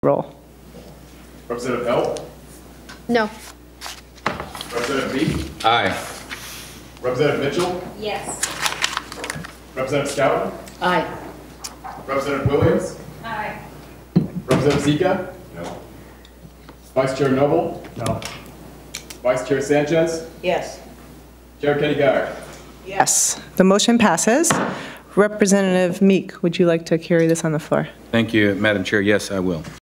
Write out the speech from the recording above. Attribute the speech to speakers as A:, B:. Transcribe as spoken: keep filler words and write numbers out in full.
A: Roll.
B: Representative Pell,
C: No.
B: Representative Meek,
D: Aye.
B: Representative Mitchell,
C: Yes.
B: Representative Scouten,
C: Aye.
B: Representative Williams,
C: Aye.
B: Representative Zika,
D: No.
B: Vice Chair Noble,
E: No.
B: Vice Chair Sanchez,
C: Yes.
B: Chair Kenny Guy.
A: Yes, the motion passes. Representative Meek, would you like to carry this on the floor?
D: Thank you, Madam Chair. Yes, I will.